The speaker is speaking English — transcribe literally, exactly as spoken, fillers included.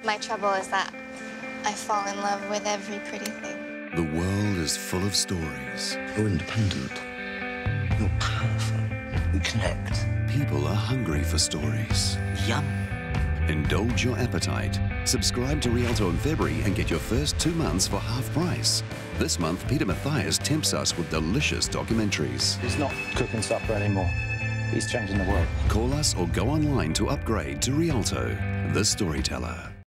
My trouble is that I fall in love with every pretty thing. The world is full of stories. You're independent. You're powerful. We connect. People are hungry for stories. Yum. Indulge your appetite. Subscribe to Rialto in February and get your first two months for half price. This month, Peter Mathias tempts us with delicious documentaries. He's not cooking supper anymore. He's changing the world. Call us or go online to upgrade to Rialto, the storyteller.